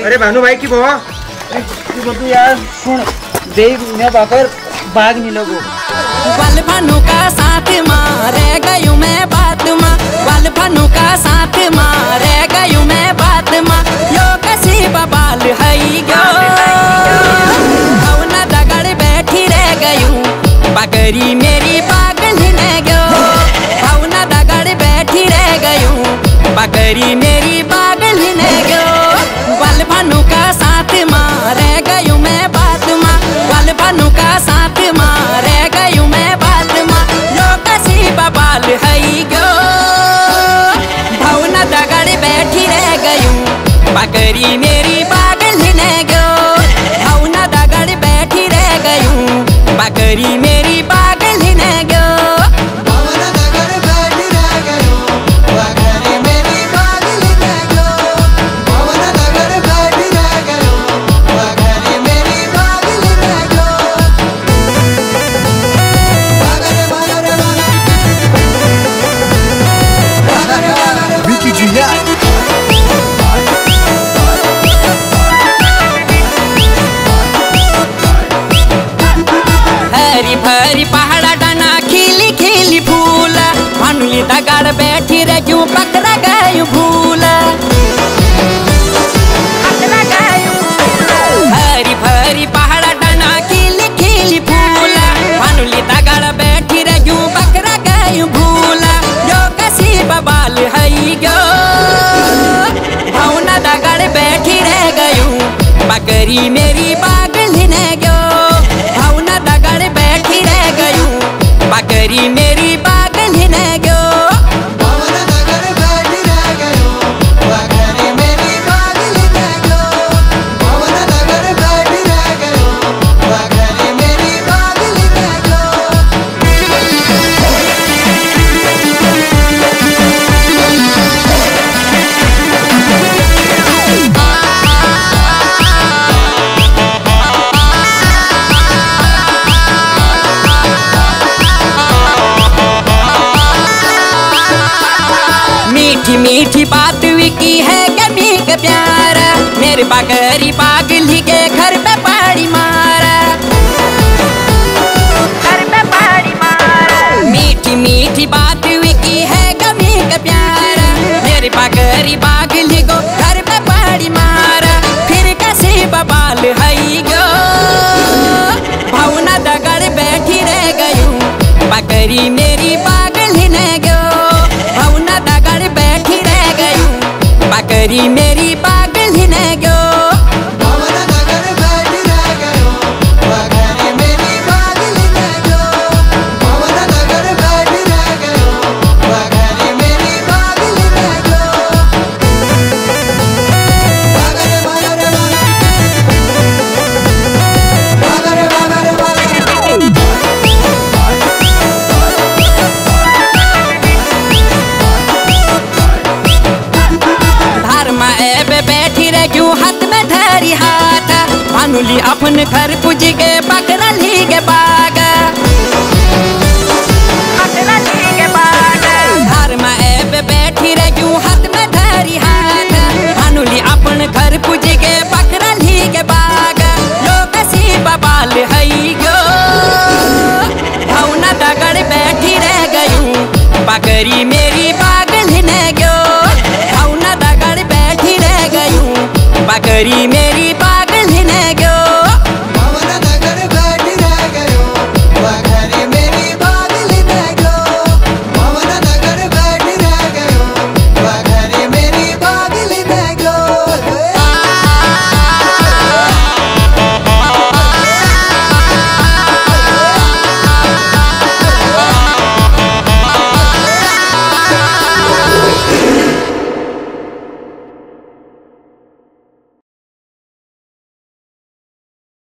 अरे भानु भाई की बो तू यार सुन देख मैं बापर भाग नहीं लगो वाल भानु का साथ मारे गयू मैं बात माँ वाल भानु का साथ मारे गयू मैं बात माँ यो कसी बबाल है गयो भावना दगड़ बैठी रह गयू बकरी मेरी पागल न गयो भावना दगड़ बैठी रह गयू बकरी मेरी पागल न गयो वाल भानु का साथ मारे गयू मैं बात माँ वाल भानु का साथ मारे गयू मैं बात माँ यो कसी बबाल है गयो भावना दगड़ बैठी रह गयू बकरी मेरी पागल न गयो भावना दगड़ बैठी रह गयू बकरी मेरी पागल न गयो हरी भरी पहाड़ा डाना खिली खिली फूल भानुली दगड़ बैठी रजू पकड़ा गयू भूल हरी भरी पहाड़ा डाना खिली खिली फूल भानुली दगड़ बैठी रजू पकड़ा गयू भूल जो कसी बबाल है गयो भावना दगड़ बैठी रह गयू बकरी मेरी पागल न गयो भावना दगड़ बैठी रह गयू बकरी मेरी पागल न गयो मीठी मीठी बात विकी है कमी का प्यार मेरे बकरी पागल के घर पे पाड़ी मारा घर पे पाड़ी मारा मीठी मीठी बात विकी है कमी का प्यार मेरे बकरी पागल को घर पे पाड़ी मारा फिर कैसे बबाल है गयो भावना दगड़ बैठी रह गयू बकरी मेरी पागल न गयो भावना दगड़ बैठी रह गयू बकरी मेरी पागल न गयो बैठी रजू हाथ में धरी हाथ भानुली अपन घर पूज के पकड़ा ली के बाग घर में ऐब बैठी रजू हाथ में धरी हाथ भानुली अपन घर पूज के पकड़ा ली के बाग लोग सी बबाल है गयो भावना दगड़ बैठी रह गयू बकरी मेरी पागल न गयो भावना दगड़ बैठी रह गयू बकरी में